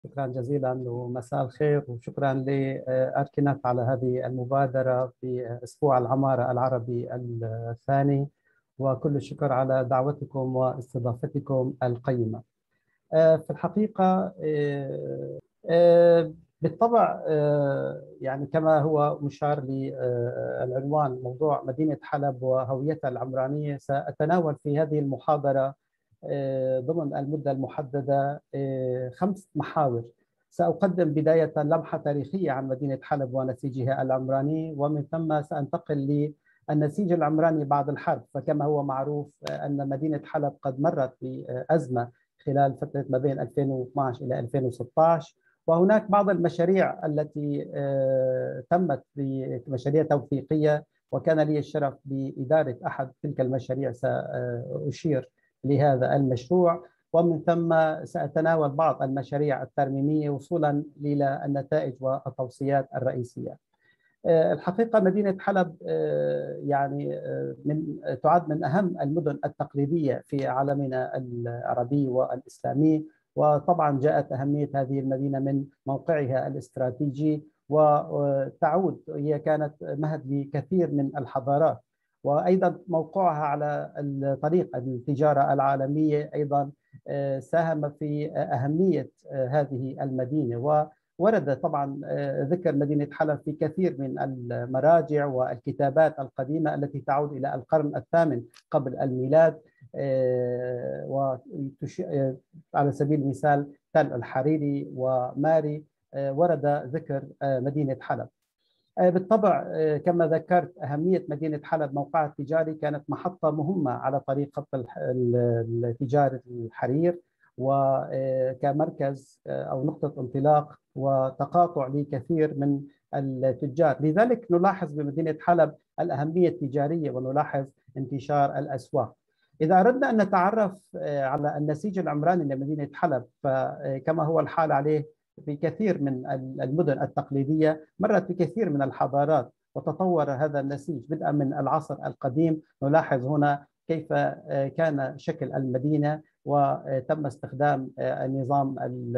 شكرا جزيلا ومساء الخير، وشكرا لأركينات على هذه المبادرة في أسبوع العمارة العربي الثاني، وكل الشكر على دعوتكم واستضافتكم القيمة. في الحقيقة بالطبع يعني كما هو مشار للعنوان موضوع مدينة حلب وهويتها العمرانية، سأتناول في هذه المحاضرة ضمن المدة المحددة 5 محاور. سأقدم بداية لمحة تاريخية عن مدينة حلب ونسيجها العمراني، ومن ثم سأنتقل للنسيج العمراني بعد الحرب. فكما هو معروف أن مدينة حلب قد مرت بأزمة خلال فترة ما بين 2012 إلى 2016، وهناك بعض المشاريع التي تمت بمشاريع توثيقية، وكان لي الشرف بإدارة أحد تلك المشاريع. سأشير لهذا المشروع، ومن ثم سأتناول بعض المشاريع الترميمية وصولا إلى النتائج والتوصيات الرئيسية. الحقيقة مدينة حلب يعني تعد من أهم المدن التقليدية في عالمنا العربي والإسلامي، وطبعا جاءت أهمية هذه المدينة من موقعها الاستراتيجي، وتعود هي كانت مهد لكثير من الحضارات، وأيضا موقعها على طريق التجارة العالمية أيضا ساهم في أهمية هذه المدينة. ورد طبعا ذكر مدينة حلب في كثير من المراجع والكتابات القديمة التي تعود إلى القرن الثامن قبل الميلاد. على سبيل المثال تل الحريري وماري ورد ذكر مدينة حلب. بالطبع كما ذكرت أهمية مدينة حلب، موقعها التجاري كانت محطة مهمة على طريق خط التجاري الحرير، وكمركز أو نقطة انطلاق وتقاطع لكثير من التجار. لذلك نلاحظ بمدينة حلب الأهمية التجارية، ونلاحظ انتشار الأسواق. إذا أردنا أن نتعرف على النسيج العمراني لمدينة حلب، فكما هو الحال عليه في كثير من المدن التقليدية، مرت بكثير من الحضارات وتطور هذا النسيج بدءا من العصر القديم. نلاحظ هنا كيف كان شكل المدينة، وتم استخدام النظام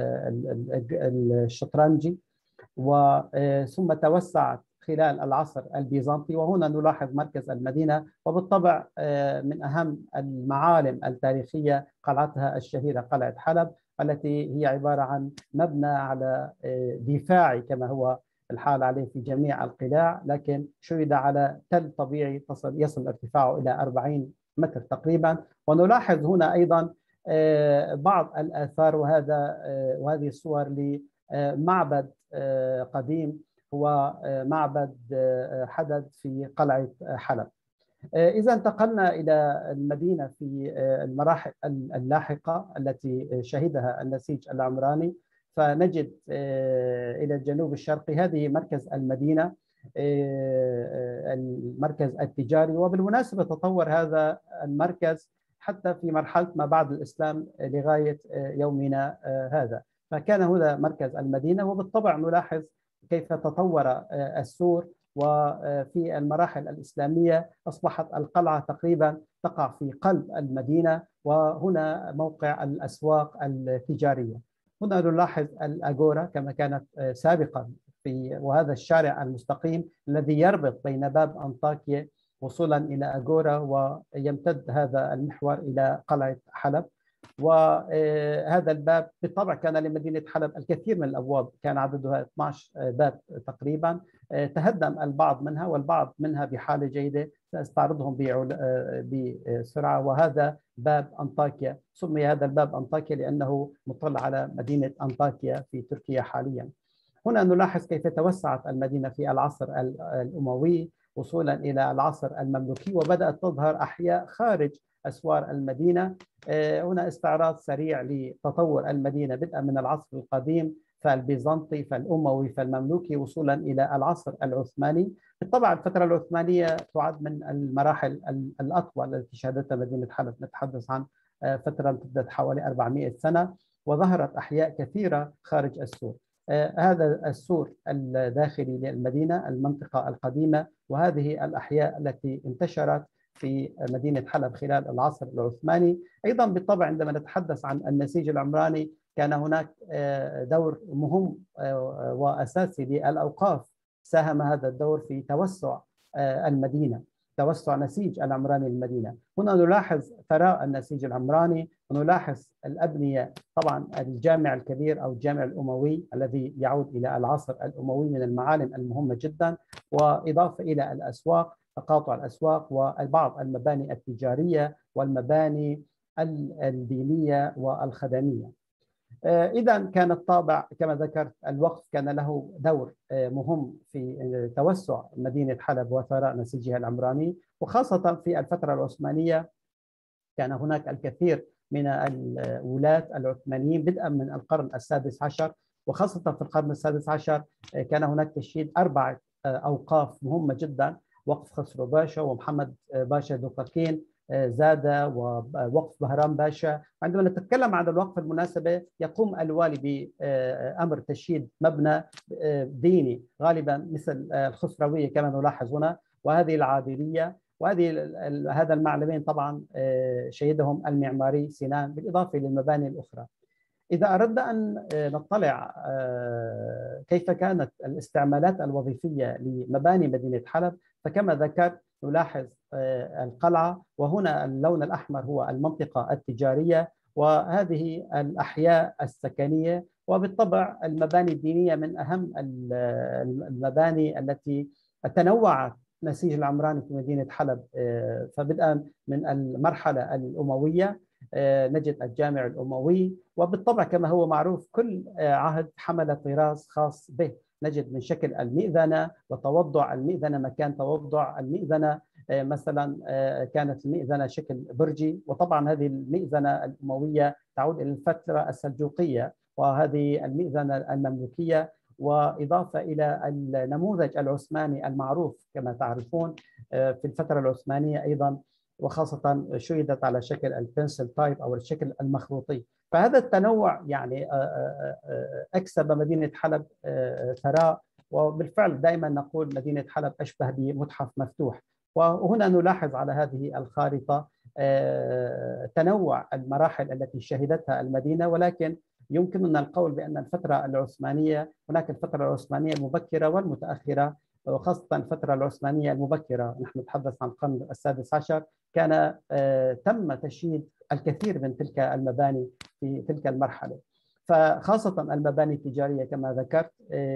الشطرنجي، وثم توسعت خلال العصر البيزنطي، وهنا نلاحظ مركز المدينة. وبالطبع من أهم المعالم التاريخية قلعتها الشهيرة قلعة حلب، التي هي عبارة عن مبنى على دفاعي كما هو الحال عليه في جميع القلاع، لكن شيد على تل طبيعي يصل ارتفاعه إلى 40 متر تقريبا. ونلاحظ هنا أيضا بعض الآثار وهذه الصور لمعبد قديم، هو معبد حدد في قلعة حلب. إذا انتقلنا إلى المدينة في المراحل اللاحقة التي شهدها النسيج العمراني، فنجد إلى الجنوب الشرقي هذه مركز المدينة، المركز التجاري. وبالمناسبة تطور هذا المركز حتى في مرحلة ما بعد الإسلام لغاية يومنا هذا، فكان هنا مركز المدينة. وبالطبع نلاحظ كيف تطور السور، وفي المراحل الإسلامية أصبحت القلعة تقريبا تقع في قلب المدينة، وهنا موقع الأسواق التجارية. هنا نلاحظ الأجورا كما كانت سابقا، وهذا الشارع المستقيم الذي يربط بين باب أنطاكيا وصولا إلى أجورا، ويمتد هذا المحور إلى قلعة حلب. وهذا الباب بالطبع كان لمدينة حلب الكثير من الأبواب، كان عددها 12 باب تقريبا. تهدم البعض منها، والبعض منها بحالة جيدة سأستعرضهم بسرعة. وهذا باب أنطاكيا، سمي هذا الباب أنطاكيا لأنه مطل على مدينة أنطاكيا في تركيا حاليا. هنا نلاحظ كيف توسعت المدينة في العصر الأموي وصولا إلى العصر المملوكي، وبدأت تظهر أحياء خارج أسوار المدينة. هنا استعراض سريع لتطور المدينة بدءا من العصر القديم، فالبيزنطي، فالأموي، فالمملوكي، وصولا إلى العصر العثماني. بالطبع الفترة العثمانية تعد من المراحل الأطول التي شهدتها مدينة حلب، نتحدث عن فترة امتدت حوالي 400 سنة، وظهرت أحياء كثيرة خارج السور. هذا السور الداخلي للمدينة، المنطقة القديمة، وهذه الأحياء التي انتشرت في مدينة حلب خلال العصر العثماني. أيضا بالطبع عندما نتحدث عن النسيج العمراني كان هناك دور مهم وأساسي للأوقاف، ساهم هذا الدور في توسع المدينة، توسع نسيج العمراني للمدينة. هنا نلاحظ ثراء النسيج العمراني، ونلاحظ الأبنية، طبعا الجامع الكبير أو الجامع الأموي الذي يعود إلى العصر الأموي من المعالم المهمة جدا، وإضافة إلى الأسواق، تقاطع الأسواق وبعض المباني التجارية والمباني الدينية والخدمية. إذا كان الطابع كما ذكرت، الوقف كان له دور مهم في توسع مدينة حلب وثراء نسيجها العمراني، وخاصة في الفترة العثمانية كان هناك الكثير من الولاة العثمانيين بدءا من القرن السادس عشر، وخاصة في القرن السادس عشر كان هناك تشييد 4 أوقاف مهمة جدا: وقف خسرو باشا، ومحمد باشا دوقاقين زادة، ووقف بهرام باشا. عندما نتكلم عن الوقف المناسبة، يقوم الوالي بأمر تشييد مبنى ديني غالبا مثل الخسروية كما نلاحظ هنا، وهذه العادلية، هذا المعلمين طبعا شيدهم المعماري سنان، بالإضافة للمباني الأخرى. إذا أردنا أن نطلع كيف كانت الاستعمالات الوظيفية لمباني مدينة حلب، فكما ذكرت نلاحظ القلعة، وهنا اللون الأحمر هو المنطقة التجارية، وهذه الأحياء السكنية، وبالطبع المباني الدينية من أهم المباني التي تنوعت نسيج العمراني في مدينة حلب. فبدءا من المرحلة الأموية نجد الجامع الأموي، وبالطبع كما هو معروف كل عهد حمل طراز خاص به. نجد من شكل المئذنة وتوضع المئذنة، مكان توضع المئذنة، مثلا كانت المئذنة شكل برجي، وطبعا هذه المئذنة الأموية تعود إلى الفترة السلجوقية، وهذه المئذنة المملوكية، وإضافة إلى النموذج العثماني المعروف كما تعرفون في الفترة العثمانية أيضا، وخاصة شيدت على شكل البنسل تايب أو الشكل المخروطي. فهذا التنوع يعني أكسب مدينة حلب ثراء، وبالفعل دائما نقول مدينة حلب أشبه بمتحف مفتوح. وهنا نلاحظ على هذه الخارطة تنوع المراحل التي شهدتها المدينة، ولكن يمكننا القول بأن الفترة العثمانية، هناك الفترة العثمانية المبكرة والمتأخرة، وخاصة الفترة العثمانية المبكرة نحن نتحدث عن القرن السادس عشر، كان تم تشييد الكثير من تلك المباني في تلك المرحلة. فخاصة المباني التجارية كما ذكرت،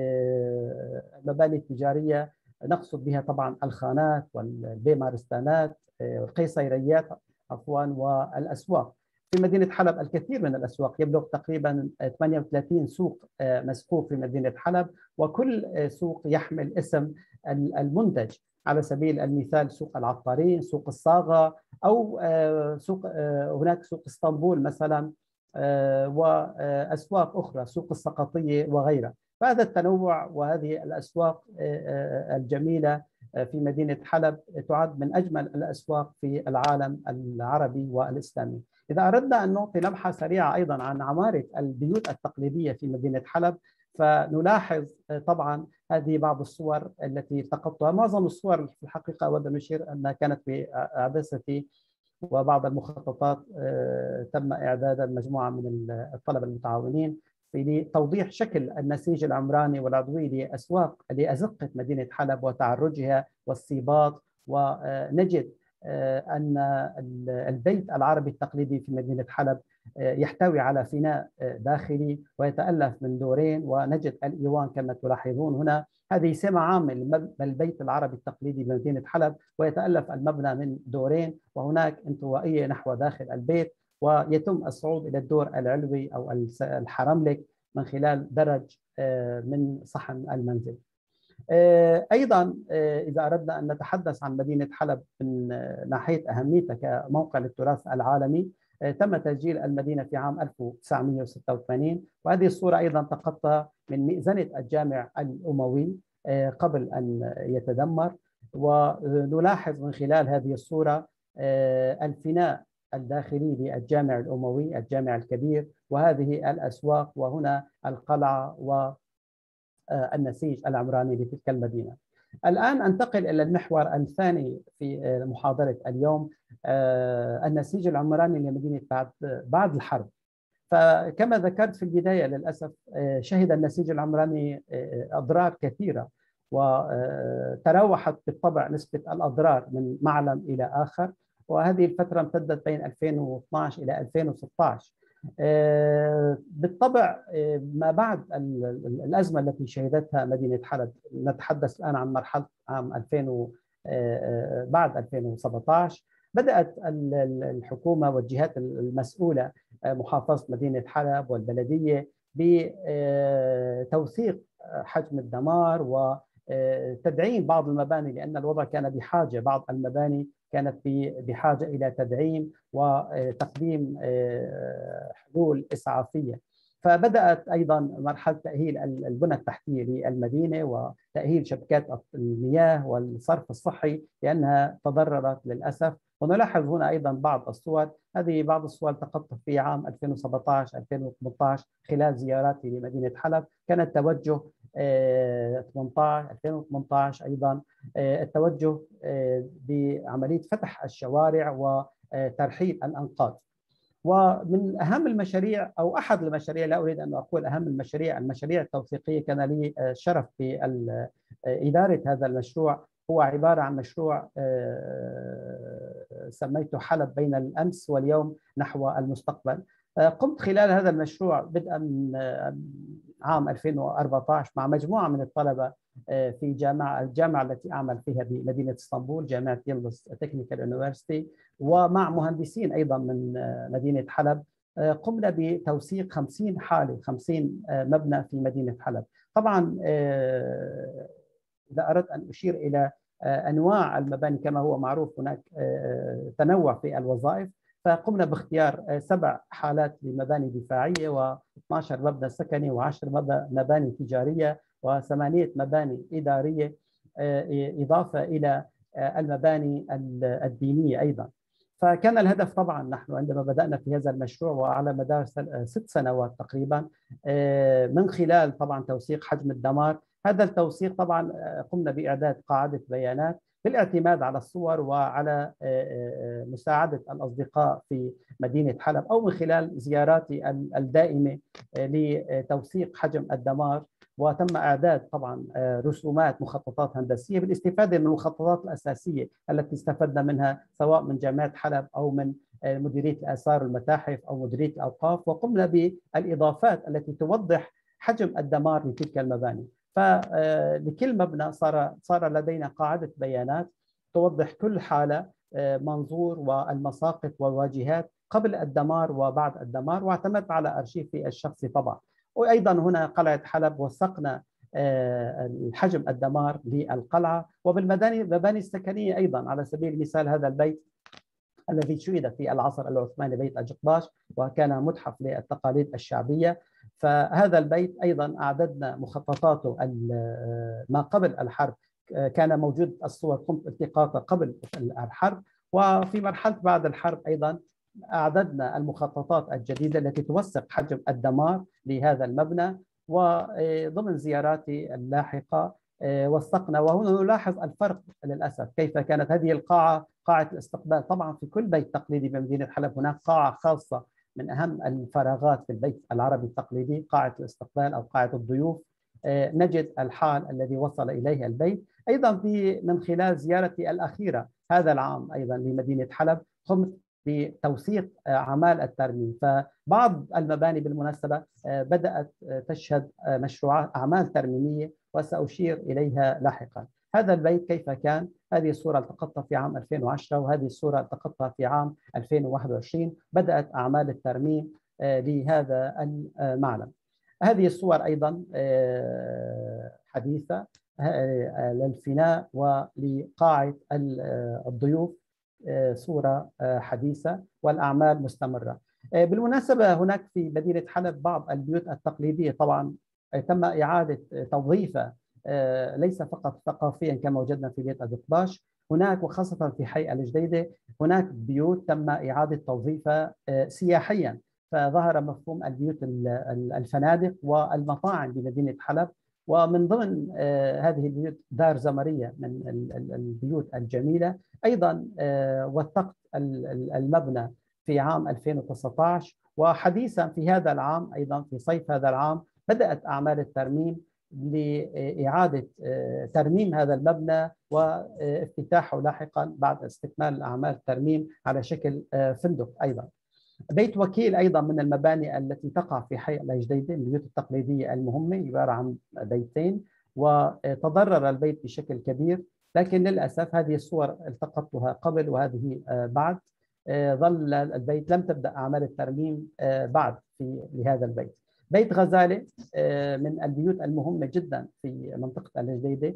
المباني التجارية نقصد بها طبعا الخانات والبيمارستانات والقيصريات عفوا والأسواق. في مدينة حلب الكثير من الأسواق، يبلغ تقريبا 38 سوق مسقوف في مدينة حلب، وكل سوق يحمل اسم المنتج. على سبيل المثال سوق العطارين، سوق الصاغة، أو سوق هناك سوق اسطنبول مثلا، وأسواق أخرى، سوق السقطية وغيرها. فهذا التنوع وهذه الأسواق الجميلة في مدينة حلب تعد من أجمل الأسواق في العالم العربي والإسلامي. إذا أردنا أن نعطي لمحة سريعة أيضا عن عمارة البيوت التقليدية في مدينة حلب، فنلاحظ طبعا هذه بعض الصور التي التقطتها. معظم الصور في الحقيقة أود أن أشير أنها كانت في عدستي، وبعض المخططات تم إعدادها مجموعة من الطلبة المتعاونين لتوضيح شكل النسيج العمراني والعضوي لأزقة مدينة حلب وتعرجها والسيباط. ونجد أن البيت العربي التقليدي في مدينة حلب يحتوي على فناء داخلي ويتألف من دورين، ونجد الإيوان كما تلاحظون هنا. هذه سمة عامة للبيت العربي التقليدي بمدينة حلب، ويتألف المبنى من دورين، وهناك انطوائية نحو داخل البيت، ويتم الصعود إلى الدور العلوي أو الحرملك من خلال درج من صحن المنزل. أيضا إذا أردنا أن نتحدث عن مدينة حلب من ناحية أهميتها كموقع للتراث العالمي، تم تسجيل المدينة في عام 1986، وهذه الصورة أيضا تقطها من مئذنة الجامع الأموي قبل أن يتدمر. ونلاحظ من خلال هذه الصورة الفناء الداخلي للجامع الأموي، الجامع الكبير، وهذه الأسواق، وهنا القلعة والنسيج العمراني لتلك المدينة. الآن أنتقل إلى المحور الثاني في محاضرة اليوم، النسيج العمراني لمدينة بعد الحرب. فكما ذكرت في البداية للأسف شهد النسيج العمراني أضرار كثيرة، وتراوحت بالطبع نسبة الأضرار من معلم إلى آخر، وهذه الفترة امتدت بين 2012 إلى 2016. بالطبع ما بعد الأزمة التي شهدتها مدينة حلب، نتحدث الآن عن مرحلة عام 2000 بعد 2017، بدأت الحكومة والجهات المسؤولة محافظة مدينة حلب والبلدية بتوثيق حجم الدمار وتدعيم بعض المباني، لأن الوضع كان بحاجة، بعض المباني كانت بحاجة إلى تدعيم وتقديم حلول إسعافية. فبدأت أيضا مرحلة تأهيل البنى التحتية للمدينة وتأهيل شبكات المياه والصرف الصحي لأنها تضررت للأسف. ونلاحظ هنا أيضا بعض الصور، هذه بعض الصور التقطت في عام 2017 2018 خلال زياراتي لمدينة حلب. كان التوجه 2018 أيضا التوجه بعملية فتح الشوارع وترحيل الأنقاض. ومن أهم المشاريع أو أحد المشاريع، لا أريد أن أقول أهم المشاريع التوثيقية، كان لي الشرف في إدارة هذا المشروع. هو عبارة عن مشروع سميته حلب بين الأمس واليوم نحو المستقبل. قمت خلال هذا المشروع بدءا من عام 2014 مع مجموعة من الطلبة في الجامعة التي أعمل فيها بمدينة اسطنبول، جامعة يلدز تكنيكال يونيفرسيتي، ومع مهندسين أيضا من مدينة حلب. قمنا بتوثيق 50 حالة، 50 مبنى في مدينة حلب. طبعا إذا أردت أن أشير إلى أنواع المباني، كما هو معروف هناك تنوع في الوظائف، فقمنا باختيار 7 حالات لمباني دفاعية و12 مبنى سكني و10 مباني تجارية و8 مباني إدارية، إضافة إلى المباني الدينية أيضا. فكان الهدف طبعا نحن عندما بدأنا في هذا المشروع وعلى مدار 6 سنوات تقريبا، من خلال طبعا توثيق حجم الدمار. هذا التوثيق طبعا قمنا بإعداد قاعدة بيانات بالاعتماد على الصور وعلى مساعدة الأصدقاء في مدينة حلب أو من خلال زياراتي الدائمة لتوثيق حجم الدمار. وتم إعداد طبعا رسومات مخططات هندسية بالاستفادة من المخططات الأساسية التي استفدنا منها سواء من جامعة حلب أو من مديرية الآثار والمتاحف أو مديرية الأوقاف، وقمنا بالإضافات التي توضح حجم الدمار لتلك المباني. فلكل مبنى صار لدينا قاعدة بيانات توضح كل حالة، منظور والمساقط والواجهات قبل الدمار وبعد الدمار، واعتمدت على أرشيفي الشخصي طبعا. وأيضا هنا قلعة حلب وثقنا الحجم الدمار للقلعة. وبالمباني السكنية أيضا، على سبيل المثال هذا البيت الذي شيد في العصر العثماني، بيت أجقباش، وكان متحف للتقاليد الشعبية. فهذا البيت أيضا أعددنا مخططاته ما قبل الحرب، كان موجود الصور قمت التقاطها قبل الحرب، وفي مرحلة بعد الحرب أيضا أعددنا المخططات الجديدة التي توثق حجم الدمار لهذا المبنى. وضمن زياراتي اللاحقة وثقنا، وهنا نلاحظ الفرق للأسف كيف كانت هذه القاعة، قاعة الاستقبال. طبعا في كل بيت تقليدي بمدينة حلب هناك قاعة خاصة، من أهم الفراغات في البيت العربي التقليدي قاعة الاستقبال أو قاعة الضيوف. نجد الحال الذي وصل إليه البيت. أيضا من خلال زيارتي الأخيرة هذا العام أيضا لمدينة حلب قمت بتوثيق أعمال الترميم. فبعض المباني بالمناسبة بدأت تشهد مشروعات أعمال ترميمية وسأشير إليها لاحقا. هذا البيت كيف كان؟ هذه الصورة التقطتها في عام 2010، وهذه الصورة التقطتها في عام 2021. بدأت أعمال الترميم لهذا المعلم. هذه الصور أيضا حديثة للفناء ولقاعة الضيوف، صورة حديثة، والأعمال مستمرة. بالمناسبة هناك في مدينة حلب بعض البيوت التقليدية طبعا تم إعادة توظيفها، ليس فقط ثقافيا كما وجدنا في بيت أدقباش، هناك وخاصة في حي الجديدة هناك بيوت تم إعادة توظيفها سياحيا. فظهر مفهوم البيوت الفنادق والمطاعم بمدينة حلب. ومن ضمن هذه البيوت دار زمرية من البيوت الجميلة. أيضا وثقت المبنى في عام 2019 وحديثا في هذا العام أيضا في صيف هذا العام بدأت أعمال الترميم لإعادة ترميم هذا المبنى وافتتاحه لاحقا بعد استكمال أعمال الترميم على شكل فندق أيضا. بيت وكيل أيضا من المباني التي تقع في حي الجديدة من البيوت التقليدية المهمة، عبارة عن بيتين، وتضرر البيت بشكل كبير، لكن للأسف هذه الصور التقطتها قبل وهذه بعد. ظل البيت لم تبدأ أعمال الترميم بعد لهذا البيت. بيت غزالة من البيوت المهمة جدا في منطقة الجديدة.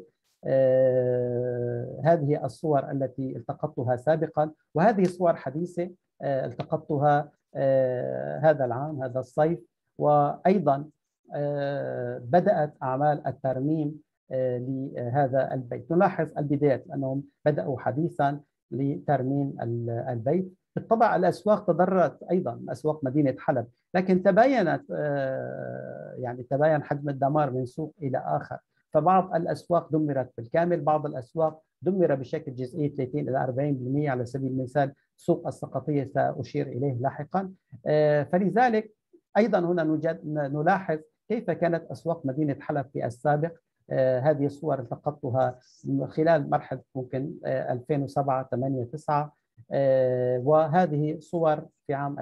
هذه الصور التي التقطتها سابقا، وهذه صور حديثة التقطتها هذا العام هذا الصيف. وأيضا بدأت أعمال الترميم لهذا البيت. نلاحظ البدايات أنهم بدأوا حديثا لترميم البيت. بالطبع الأسواق تضررت أيضا، أسواق مدينة حلب، لكن تباينت يعني تباين حجم الدمار من سوق إلى آخر. فبعض الأسواق دمرت بالكامل، بعض الأسواق دمر بشكل جزئي 30 إلى 40%. على سبيل المثال سوق السقطية سأشير إليه لاحقا. فلذلك أيضا هنا نلاحظ كيف كانت أسواق مدينة حلب في السابق. هذه الصور التقطتها خلال مرحلة ممكن 2007 8 9، وهذه صور في عام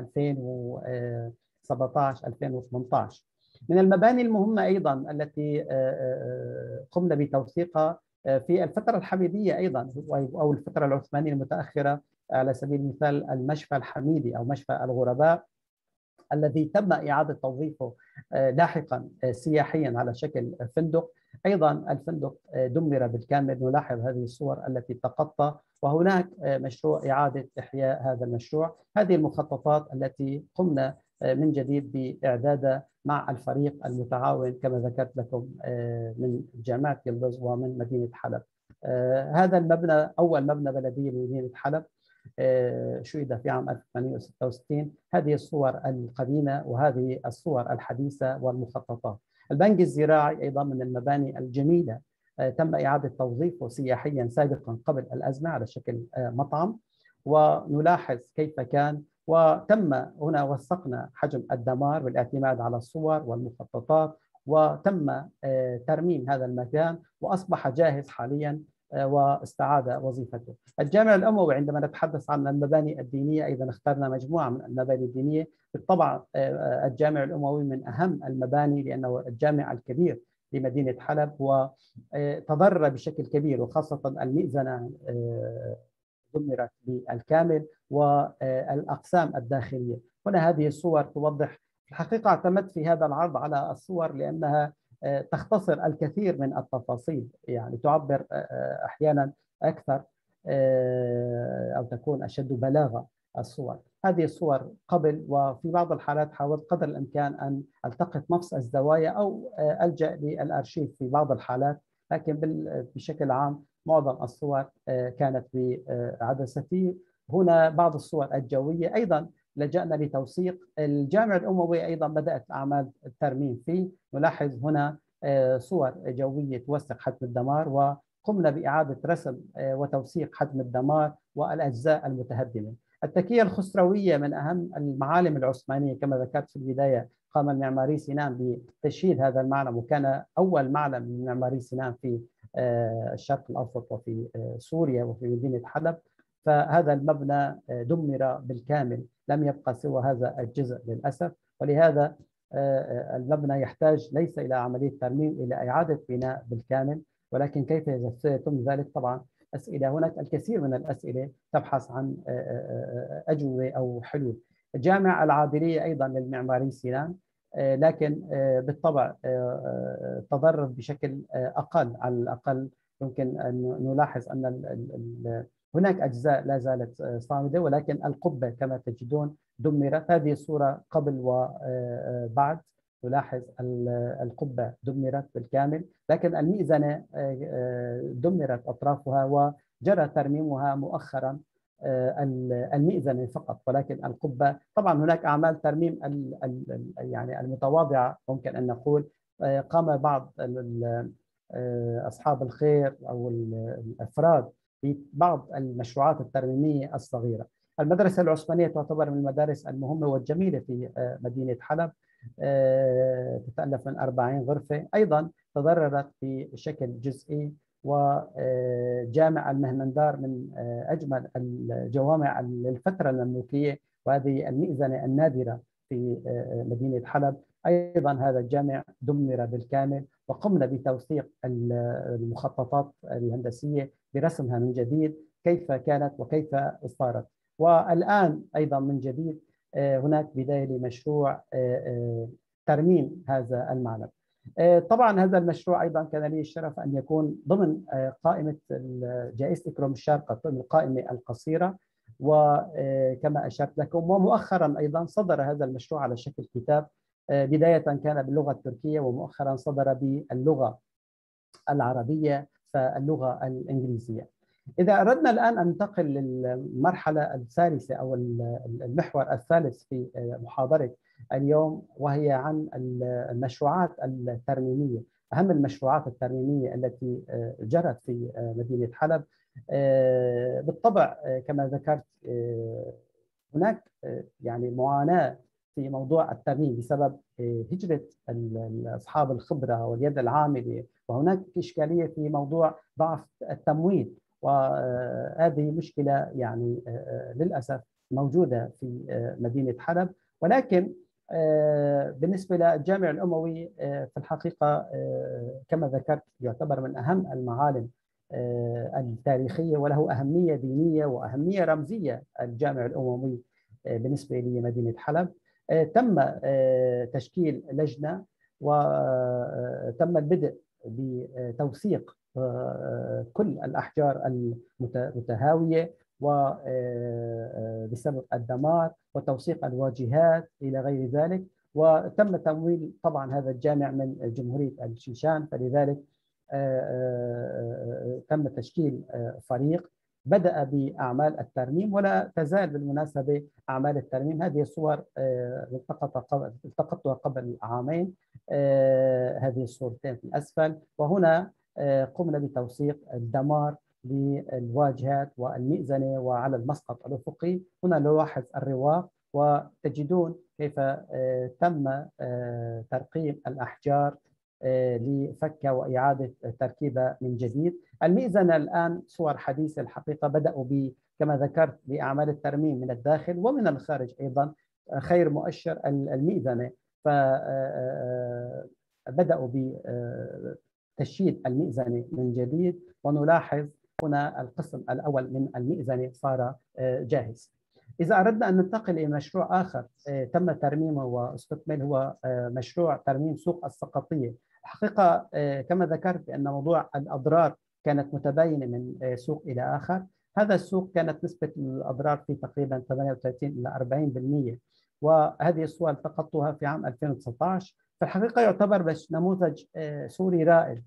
2017 2018. من المباني المهمة أيضا التي قمنا بتوثيقها في الفترة الحميدية أيضا أو الفترة العثمانية المتأخرة، على سبيل المثال المشفى الحميدي أو مشفى الغرباء الذي تم إعادة توظيفه لاحقا سياحيا على شكل فندق. أيضا الفندق دمر بالكامل. نلاحظ هذه الصور التي تقطع، وهناك مشروع إعادة إحياء هذا المشروع. هذه المخططات التي قمنا من جديد بإعدادها مع الفريق المتعاون كما ذكرت لكم من جامعة يلدز ومن مدينة حلب. هذا المبنى أول مبنى بلدية بمدينة حلب، شيد في عام 1866. هذه الصور القديمة وهذه الصور الحديثة والمخططات. البنك الزراعي أيضا من المباني الجميلة، تم إعادة توظيفه سياحيا سابقا قبل الأزمة على شكل مطعم، ونلاحظ كيف كان. وتم هنا وثقنا حجم الدمار بالاعتماد على الصور والمخططات، وتم ترميم هذا المكان وأصبح جاهز حاليا واستعاد وظيفته. الجامع الأموي عندما نتحدث عن المباني الدينية أيضا اخترنا مجموعة من المباني الدينية. بالطبع الجامع الأموي من أهم المباني لأنه الجامع الكبير لمدينة حلب، وتضرر بشكل كبير، وخاصة المئذنة دمرت بالكامل والأقسام الداخلية. هنا هذه الصور توضح. في الحقيقة اعتمدت في هذا العرض على الصور لأنها تختصر الكثير من التفاصيل، يعني تعبر أحيانا أكثر أو تكون أشد بلاغة الصور. هذه الصور قبل، وفي بعض الحالات حاولت قدر الإمكان أن ألتقط نفس الزوايا أو ألجأ للأرشيف في بعض الحالات، لكن بشكل عام معظم الصور كانت بعدستي. هنا بعض الصور الجوية أيضا لجأنا لتوثيق. الجامع الأموي أيضا بدأت أعمال الترميم فيه. نلاحظ هنا صور جوية توثق حجم الدمار، وقمنا بإعادة رسم وتوثيق حجم الدمار والأجزاء المتهدمة. التكية الخسروية من أهم المعالم العثمانية كما ذكرت في البداية. قام المعماري سنان بتشييد هذا المعلم، وكان أول معلم من معماري سنان في الشرق الأوسط وفي سوريا وفي مدينة حلب. فهذا المبنى دمر بالكامل، لم يبقى سوى هذا الجزء للأسف. ولهذا المبنى يحتاج ليس إلى عملية ترميم، إلى إعادة بناء بالكامل. ولكن كيف يتم ذلك؟ طبعا أسئلة، هناك الكثير من الأسئلة تبحث عن أجوبة أو حلول. الجامع العادلية أيضا للمعماري سنان، لكن بالطبع تضرر بشكل أقل. على الأقل يمكن أن نلاحظ أن هناك أجزاء لا زالت صامدة، ولكن القبة كما تجدون دمرت. هذه الصورة قبل وبعد. نلاحظ القبة دمرت بالكامل، لكن المئذنة دمرت أطرافها وجرى ترميمها مؤخرا، المئذنة فقط، ولكن القبة طبعا هناك أعمال ترميم يعني المتواضعة ممكن أن نقول. قام بعض أصحاب الخير أو الأفراد ببعض المشروعات الترميمية الصغيرة. المدرسة العثمانية تعتبر من المدارس المهمة والجميلة في مدينة حلب، تتألف من 40 غرفة. أيضا تضررت بشكل جزئي، وجامع المهمندار من أجمل الجوامع للفترة المملوكية، وهذه المئذنة النادرة في مدينة حلب. أيضا هذا الجامع دمر بالكامل، وقمنا بتوثيق المخططات الهندسية برسمها من جديد كيف كانت وكيف صارت. والآن أيضا من جديد هناك بداية لمشروع ترميم هذا المعلم. طبعا هذا المشروع أيضا كان لي الشرف أن يكون ضمن قائمة جائزة إكرام الشارقة، القائمة القصيرة، وكما أشرت لكم. ومؤخرا أيضا صدر هذا المشروع على شكل كتاب، بداية كان باللغة التركية، ومؤخرا صدر باللغة العربية فاللغة الإنجليزية. إذا أردنا الآن أن ننتقل للمرحلة الثالثة أو المحور الثالث في محاضرة اليوم، وهي عن المشروعات الترميمية، أهم المشروعات الترميمية التي جرت في مدينة حلب. بالطبع كما ذكرت هناك يعني معاناة في موضوع الترميم بسبب هجرة أصحاب الخبرة واليد العاملة، وهناك إشكالية في موضوع ضعف التمويل، وهذه مشكلة يعني للأسف موجودة في مدينة حلب. ولكن بالنسبة للجامع الأموي في الحقيقة كما ذكرت يعتبر من أهم المعالم التاريخية، وله أهمية دينية وأهمية رمزية الجامع الأموي بالنسبة لمدينة حلب. تم تشكيل لجنة، وتم البدء بتوثيق كل الأحجار المتهاوية وبسبب الدمار، وتوثيق الواجهات إلى غير ذلك. وتم تمويل طبعا هذا الجامع من جمهورية الشيشان، فلذلك تم تشكيل فريق بدأ بأعمال الترميم، ولا تزال بالمناسبة أعمال الترميم. هذه الصور التقطتها قبل عامين، هذه الصورتين في الأسفل، وهنا قمنا بتوثيق الدمار للواجهات والمئذنة وعلى المسقط الأفقي. هنا نلاحظ الرواق، وتجدون كيف تم ترقيم الأحجار لفكها وإعادة تركيبها من جديد. المئذنة الآن صور حديثة الحقيقة، بدأوا كما ذكرت بأعمال الترميم من الداخل ومن الخارج أيضا. خير مؤشر المئذنة، فبدأوا بتشييد المئذنة من جديد، ونلاحظ هنا القسم الأول من المئذنة صار جاهز. إذا أردنا أن ننتقل إلى مشروع آخر تم ترميمه واستكمل، هو مشروع ترميم سوق السقطية. الحقيقة كما ذكرت بأن موضوع الأضرار كانت متباينة من سوق إلى آخر. هذا السوق كانت نسبة الأضرار فيه تقريبا 38 إلى 40%، وهذه الصور التقطتها في عام 2019. في الحقيقة يعتبر نموذج سوري رائد،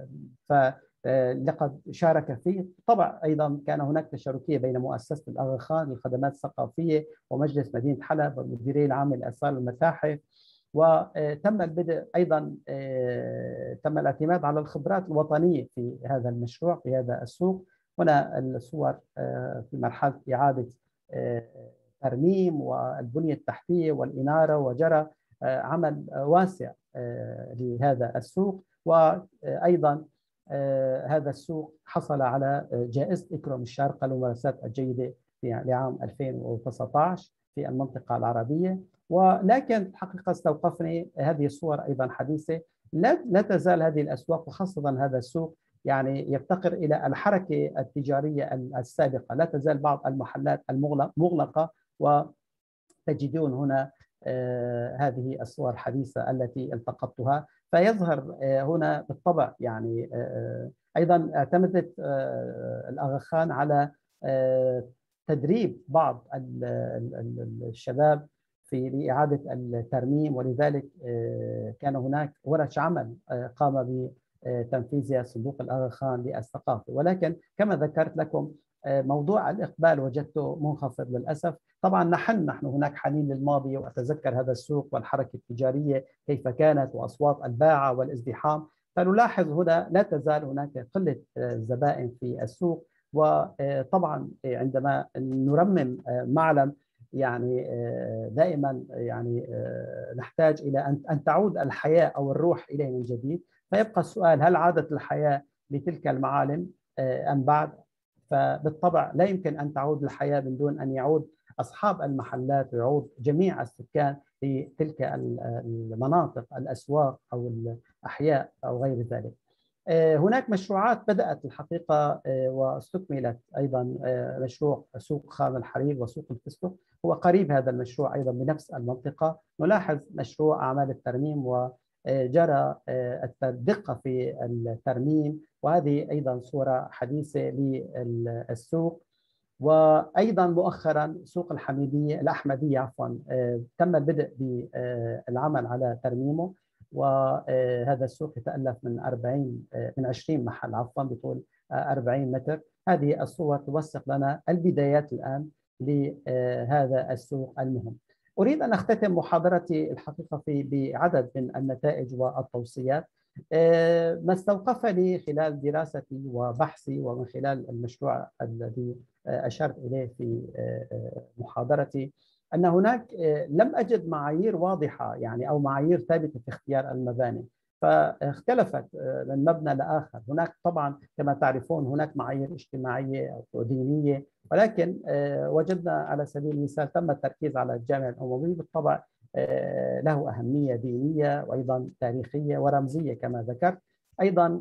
لقد شارك فيه. طبعا أيضا كان هناك تشاركية بين مؤسسة الأغا خان للخدمات الثقافية ومجلس مدينة حلب والمديرية العامة للآثار والمتاحف. وتم البدء أيضا، تم الاعتماد على الخبرات الوطنية في هذا المشروع في هذا السوق. هنا الصور في مرحلة إعادة ترميم والبنية التحتية والإنارة، وجرى عمل واسع لهذا السوق. وأيضا هذا السوق حصل على جائزة إكرام الشارقة للممارسات الجيدة لعام 2019 في المنطقة العربية. ولكن حقيقة استوقفني هذه الصور أيضا حديثة. لا تزال هذه الأسواق وخاصة هذا السوق يعني يفتقر إلى الحركة التجارية السابقة. لا تزال بعض المحلات مغلقة، وتجدون هنا هذه الصور الحديثة التي التقطتها. فيظهر هنا بالطبع يعني أيضا اعتمدت الأغا خان على تدريب بعض الشباب في إعادة الترميم، ولذلك كان هناك ورش عمل قام بتنفيذها صندوق الأغا خان للثقافة. ولكن كما ذكرت لكم موضوع الإقبال وجدته منخفض للأسف. طبعا نحن هناك حنين للماضي، وأتذكر هذا السوق والحركة التجارية كيف كانت وأصوات الباعة والازدحام. فنلاحظ هنا لا تزال هناك قلة زبائن في السوق، وطبعا عندما نرمم معلم يعني دائما يعني نحتاج الى ان تعود الحياه او الروح اليه من جديد. فيبقى السؤال: هل عادت الحياه لتلك المعالم ام بعد؟ فبالطبع لا يمكن ان تعود الحياه من دون ان يعود اصحاب المحلات ويعود جميع السكان لتلك المناطق، الاسواق او الاحياء او غير ذلك. هناك مشروعات بدأت الحقيقة واستكملت أيضا. مشروع سوق خان الحرير وسوق الفستق هو قريب هذا المشروع أيضا بنفس المنطقة. نلاحظ مشروع أعمال الترميم وجرى الدقة في الترميم، وهذه أيضا صورة حديثة للسوق. وايضا مؤخرا سوق الاحمديه عفوا تم البدء بالعمل على ترميمه، وهذا السوق يتالف من 20 محل عفوا بطول 40 متر. هذه الصور توثق لنا البدايات الان لهذا السوق المهم. اريد ان اختتم محاضرتي الحقيقه بعدد من النتائج والتوصيات. ما استوقفني خلال دراستي وبحثي ومن خلال المشروع الذي أشرت إليه في محاضرتي، أن هناك لم أجد معايير واضحة يعني أو معايير ثابتة في اختيار المباني، فاختلفت من مبنى لآخر. هناك طبعا كما تعرفون هناك معايير اجتماعية أو دينية، ولكن وجدنا على سبيل المثال تم التركيز على الجامع الأموي. بالطبع له أهمية دينية وأيضا تاريخية ورمزية كما ذكرت. أيضا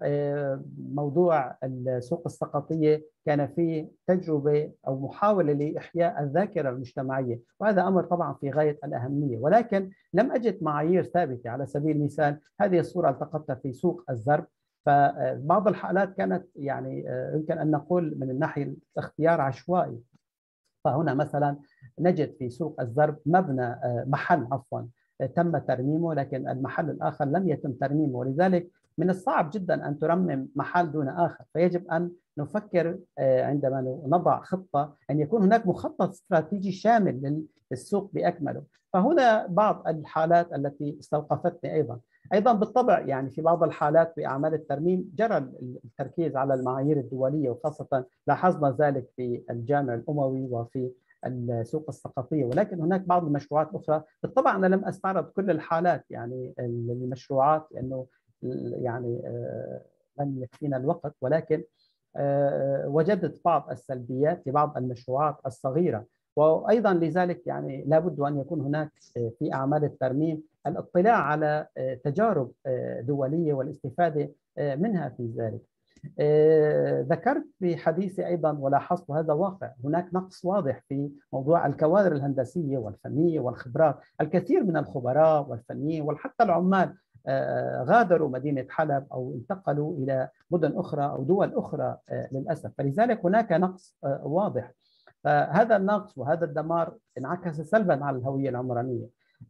موضوع السوق السقطية كان فيه تجربة أو محاولة لإحياء الذاكرة المجتمعية، وهذا أمر طبعا في غاية الأهمية، ولكن لم أجد معايير ثابتة. على سبيل المثال هذه الصورة التقطتها في سوق الزرب، فبعض الحالات كانت يعني يمكن أن نقول من الناحية الاختيار عشوائي. فهنا مثلا نجد في سوق الزرب مبنى محل عفوا تم ترميمه، لكن المحل الآخر لم يتم ترميمه، ولذلك من الصعب جدا أن ترمم محل دون آخر. فيجب أن نفكر عندما نضع خطة أن يكون هناك مخطط استراتيجي شامل للسوق بأكمله. فهنا بعض الحالات التي استوقفتني أيضا بالطبع يعني في بعض الحالات في أعمال الترميم جرى التركيز على المعايير الدولية، وخاصة لاحظنا ذلك في الجامع الأموي وفي السوق الثقافية. ولكن هناك بعض المشروعات الأخرى بالطبع أنا لم أستعرض كل الحالات يعني المشروعات لأنه يعني لن يكفينا الوقت، ولكن وجدت بعض السلبيات لبعض المشروعات الصغيرة. وأيضا لذلك يعني لابد أن يكون هناك في أعمال الترميم الاطلاع على تجارب دولية والاستفادة منها في ذلك. ذكرت في حديثي أيضا ولاحظت هذا واقع، هناك نقص واضح في موضوع الكوادر الهندسية والفنية والخبرات. الكثير من الخبراء والفنيين وحتى العمال غادروا مدينة حلب أو انتقلوا إلى مدن أخرى أو دول أخرى للأسف، فلذلك هناك نقص واضح. فهذا النقص وهذا الدمار انعكس سلبا على الهوية العمرانية،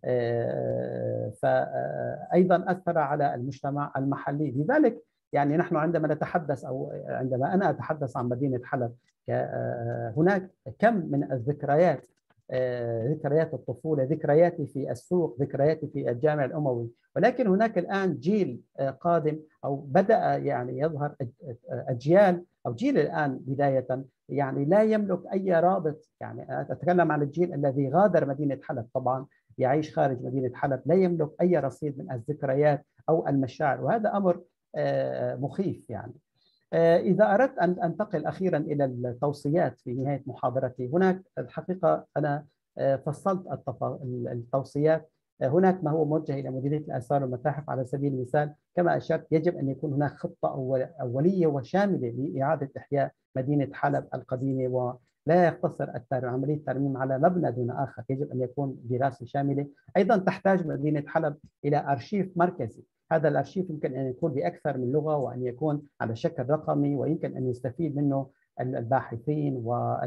فأيضا أثر على المجتمع المحلي. لذلك يعني نحن عندما نتحدث أو عندما أنا أتحدث عن مدينة حلب هناك كم من الذكريات، ذكريات الطفولة، ذكرياتي في السوق، ذكرياتي في الجامع الأموي. ولكن هناك الآن جيل قادم أو بدأ يعني يظهر أجيال أو جيل الآن بداية يعني لا يملك أي رابط. يعني أتكلم عن الجيل الذي غادر مدينة حلب، طبعا يعيش خارج مدينة حلب، لا يملك أي رصيد من الذكريات أو المشاعر، وهذا أمر مخيف يعني. إذا أردت أن أنتقل أخيرا إلى التوصيات في نهاية محاضرتي، هناك الحقيقة أنا فصلت التوصيات. هناك ما هو موجه إلى مديرية الآثار والمتاحف على سبيل المثال. كما أشرت يجب أن يكون هناك خطة أولية وشاملة لإعادة إحياء مدينة حلب القديمة، ولا يقتصر عملية الترميم على مبنى دون آخر، يجب أن يكون دراسة شاملة. أيضا تحتاج مدينة حلب إلى أرشيف مركزي. هذا الأرشيف يمكن أن يكون بأكثر من لغة وأن يكون على شكل رقمي، ويمكن أن يستفيد منه الباحثين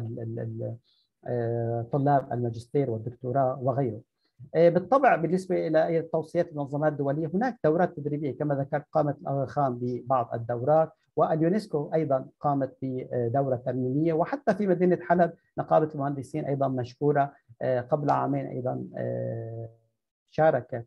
وطلاب الماجستير والدكتوراه وغيره. بالطبع بالنسبة إلى توصيات المنظمات الدولية، هناك دورات تدريبية كما ذكرت، قامت الأغا خان ببعض الدورات، واليونسكو أيضا قامت بدورة ترميمية، وحتى في مدينة حلب نقابة المهندسين أيضا مشكورة قبل عامين أيضا شاركت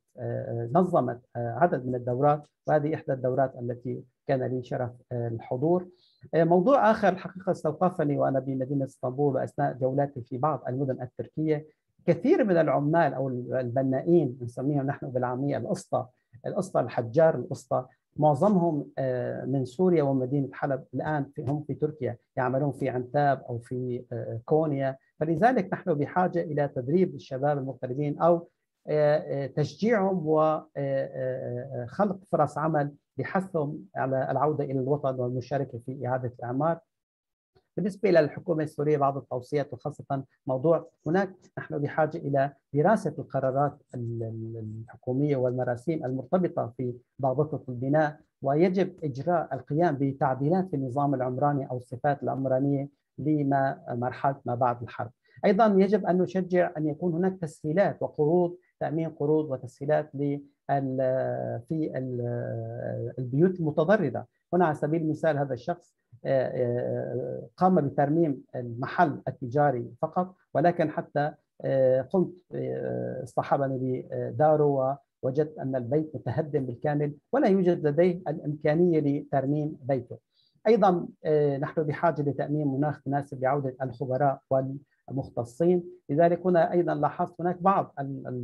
نظمت عدد من الدورات، وهذه إحدى الدورات التي كان لي شرف الحضور. موضوع آخر الحقيقة استوقفني وأنا بمدينة اسطنبول وأثناء جولاتي في بعض المدن التركية. كثير من العمال أو البنائين نسميهم نحن بالعامية الأسطى الحجار الأسطى، معظمهم من سوريا ومدينة حلب. الآن هم في تركيا يعملون في عنتاب أو في كونيا. فلذلك نحن بحاجة إلى تدريب الشباب المغتربين أو تشجيعهم وخلق فرص عمل لحثهم على العودة إلى الوطن والمشاركة في إعادة الإعمار. بالنسبة إلى الحكومة السورية بعض التوصيات، وخاصة موضوع هناك نحن بحاجة إلى دراسة القرارات الحكومية والمراسيم المرتبطة في ضابطة البناء، ويجب إجراء القيام بتعديلات في النظام العمراني أو الصفات العمرانية لما مرحلة ما بعد الحرب. أيضا يجب أن نشجع أن يكون هناك تسهيلات وقروض، تأمين قروض وتسهيلات في البيوت المتضررة. هنا على سبيل المثال هذا الشخص قام بترميم المحل التجاري فقط، ولكن حتى قمت اصطحبني بداره ووجدت أن البيت متهدم بالكامل ولا يوجد لديه الإمكانية لترميم بيته. أيضا نحن بحاجة لتأمين مناخ مناسب لعودة الخبراء والمختصين. لذلك هنا أيضا لاحظت هناك بعض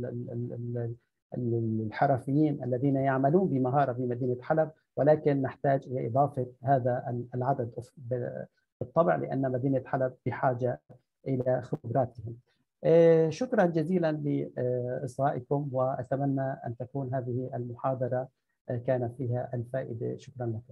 الحرفيين الذين يعملون بمهارة في مدينة حلب، ولكن نحتاج إلى إضافة هذا العدد بالطبع، لأن مدينة حلب بحاجة إلى خبراتهم. شكرا جزيلا لإصغائكم، وأتمنى أن تكون هذه المحاضرة كان فيها الفائدة. شكرا لكم.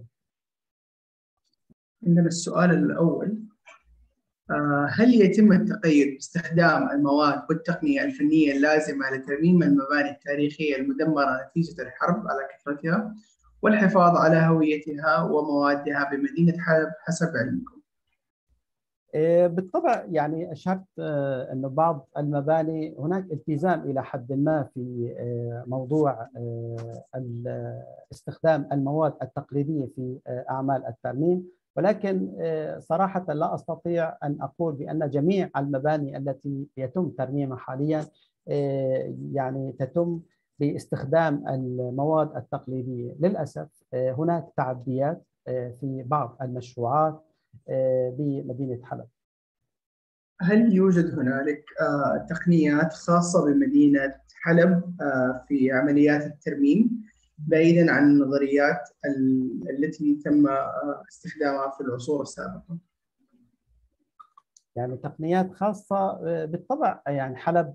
عندنا السؤال الأول: هل يتم التقيد باستخدام المواد والتقنية الفنية اللازمة لترميم المباني التاريخية المدمرة نتيجة الحرب على كثرتها والحفاظ على هويتها وموادها بمدينة حلب حسب علمكم؟ بالطبع يعني أشرت أن بعض المباني هناك التزام إلى حد ما في موضوع استخدام المواد التقليدية في أعمال الترميم، ولكن صراحة لا أستطيع أن أقول بأن جميع المباني التي يتم ترميمها حاليا يعني تتم باستخدام المواد التقليدية. للأسف هناك تعديات في بعض المشروعات بمدينة حلب. هل يوجد هنالك تقنيات خاصة بمدينة حلب في عمليات الترميم بعيداً عن النظريات التي تم استخدامها في العصور السابقة؟ يعني تقنيات خاصة بالطبع. يعني حلب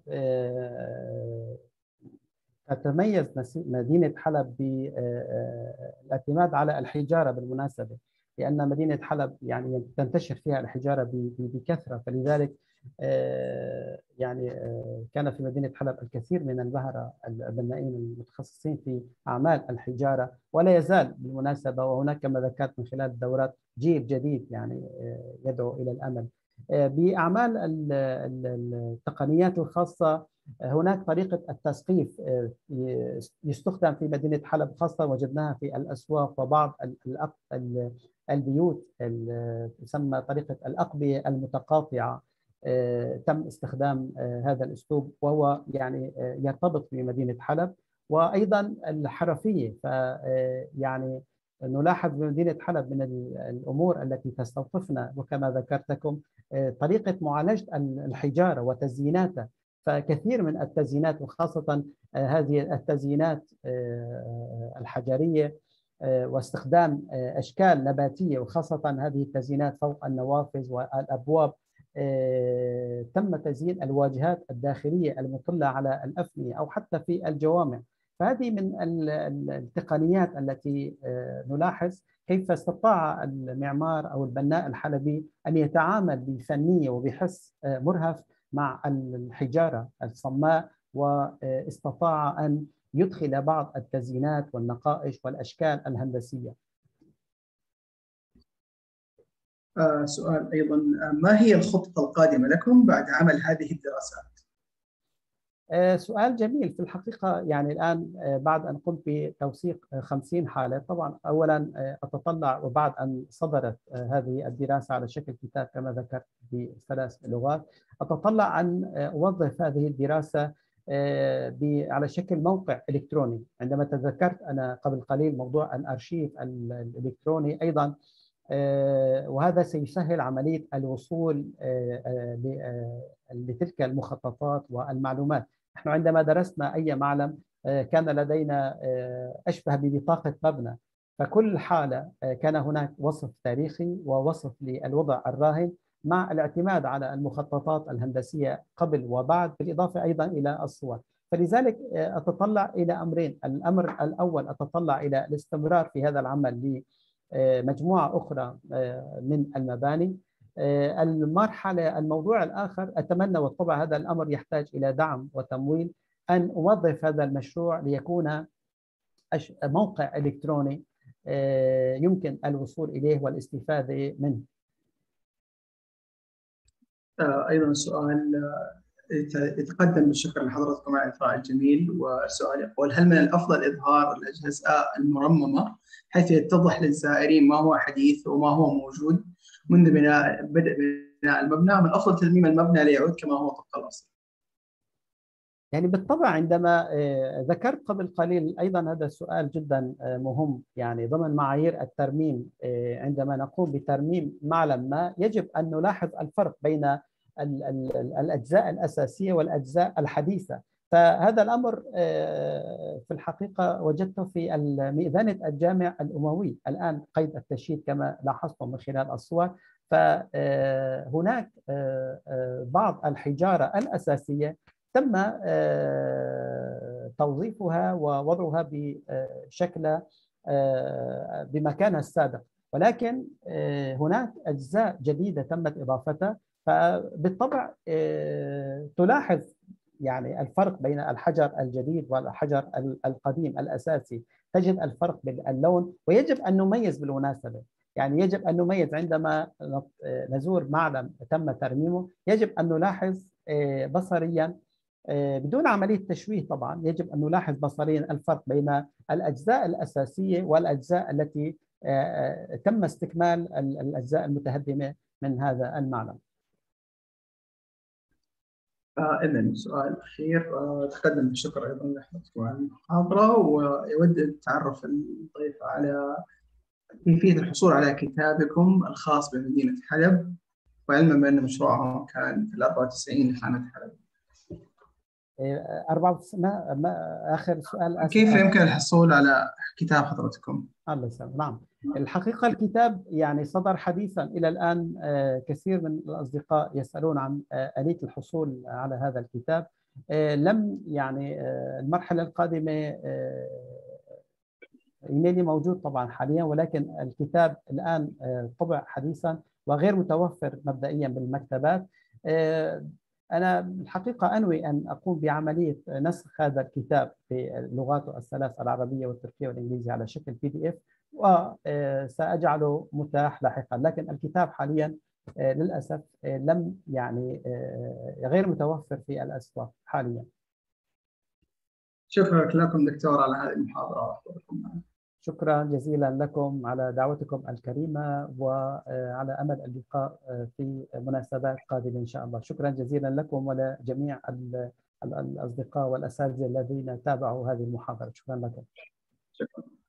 تتميز مدينة حلب بالاعتماد على الحجارة بالمناسبة، لأن مدينة حلب يعني تنتشر فيها الحجارة بكثرة. فلذلك يعني كان في مدينة حلب الكثير من البهرة البنائين المتخصصين في أعمال الحجارة، ولا يزال بالمناسبة. وهناك كما ذكرت من خلال الدورات جيل جديد يعني يدعو إلى الأمل بأعمال التقنيات الخاصة. هناك طريقة التسقيف يستخدم في مدينة حلب خاصة، وجدناها في الأسواق وبعض البيوت، تسمى طريقة الأقبية المتقاطعة. تم استخدام هذا الأسلوب، وهو يعني يرتبط بمدينة حلب. وأيضا الحرفية، فيعني نلاحظ بمدينة حلب من الأمور التي تستوقفنا، وكما ذكرت لكم طريقة معالجة الحجارة وتزييناتها. فكثير من التزيينات، وخاصة هذه التزيينات الحجرية واستخدام أشكال نباتية، وخاصة هذه التزيينات فوق النوافذ والأبواب، تم تزيين الواجهات الداخلية المطلة على الأفنية أو حتى في الجوامع. فهذه من التقنيات التي نلاحظ كيف استطاع المعمار أو البناء الحلبي أن يتعامل بفنية وبحس مرهف مع الحجارة الصماء، واستطاع أن يدخل بعض التزيينات والنقائش والأشكال الهندسية. سؤال أيضا: ما هي الخطة القادمة لكم بعد عمل هذه الدراسات؟ سؤال جميل. في الحقيقة يعني الآن بعد أن قمت بتوثيق 50 حالة، طبعا أولا أتطلع، وبعد أن صدرت هذه الدراسة على شكل كتاب كما ذكرت ب3 لغات، أتطلع أن أوظف هذه الدراسة على شكل موقع إلكتروني. عندما تذكرت أنا قبل قليل موضوع الأرشيف الإلكتروني، أيضا وهذا سيسهل عملية الوصول لتلك المخططات والمعلومات. نحن عندما درسنا أي معلم كان لدينا أشبه ببطاقة مبنى، فكل حالة كان هناك وصف تاريخي ووصف للوضع الراهن مع الاعتماد على المخططات الهندسية قبل وبعد، بالإضافة أيضا إلى الصور. فلذلك أتطلع إلى أمرين. الأمر الأول أتطلع إلى الاستمرار في هذا العمل لمجموعة أخرى من المباني. الموضوع الآخر أتمنى، وطبعا هذا الأمر يحتاج إلى دعم وتمويل، أن أوظف هذا المشروع ليكون موقع إلكتروني يمكن الوصول إليه والاستفادة منه. أيضا سؤال يتقدم بالشكر لحضرتكم على الإثراء الجميل، والسؤال يقول: هل من الأفضل إظهار الأجهزة المرممة حيث يتضح للزائرين ما هو حديث وما هو موجود منذ بدء بناء المبنى، من أفضل ترميم المبنى ليعود كما هو طبق الأصل؟ يعني بالطبع عندما ذكرت قبل قليل أيضا هذا السؤال جدا مهم، يعني ضمن معايير الترميم عندما نقوم بترميم معلم ما يجب أن نلاحظ الفرق بين الأجزاء الأساسية والأجزاء الحديثة. فهذا الأمر في الحقيقة وجدته في مئذنة الجامع الأموي الآن قيد التشييد كما لاحظتم من خلال الصور. فهناك بعض الحجارة الأساسية تم توظيفها ووضعها بشكل بمكانها السابق، ولكن هناك أجزاء جديدة تمت إضافتها. فبالطبع تلاحظ يعني الفرق بين الحجر الجديد والحجر القديم الأساسي، تجد الفرق باللون. ويجب أن نميز بالمناسبة، يعني يجب أن نميز عندما نزور معلم تم ترميمه، يجب أن نلاحظ بصريا بدون عملية تشويه. طبعا يجب أن نلاحظ بصريا الفرق بين الأجزاء الأساسية والأجزاء التي تم استكمال الأجزاء المتهدمة من هذا المعلم. إذن السؤال الأخير، تقدم بالشكر أيضا لحضرتكم على المحاضرة، ويود التعرف الضيف على كيفية الحصول على كتابكم الخاص بمدينة حلب، وعلما بأن مشروعهم كان في 94 لخانة حلب. 94 آخر سؤال كيف يمكن الحصول على كتاب حضرتكم؟ الله يسلمك. نعم، الحقيقة الكتاب يعني صدر حديثا. إلى الآن كثير من الأصدقاء يسألون عن آلية الحصول على هذا الكتاب. لم يعني المرحلة القادمة إيميلي موجود طبعا حاليا، ولكن الكتاب الآن طبع حديثا وغير متوفر مبدئيا بالمكتبات. أنا الحقيقة أنوي أن أقوم بعملية نسخ هذا الكتاب بلغاته الثلاث العربية والتركية والإنجليزية على شكل PDF، وسأجعله متاح لاحقا. لكن الكتاب حاليا للأسف لم يعني غير متوفر في الأسواق حاليا. شكرا لكم دكتور على هذه المحاضرة. شكرا جزيلا لكم على دعوتكم الكريمة، وعلى أمل اللقاء في مناسبات قادمة إن شاء الله. شكرا جزيلا لكم ولجميع الأصدقاء والأساتذة الذين تابعوا هذه المحاضرة. شكرا لكم. شكرا.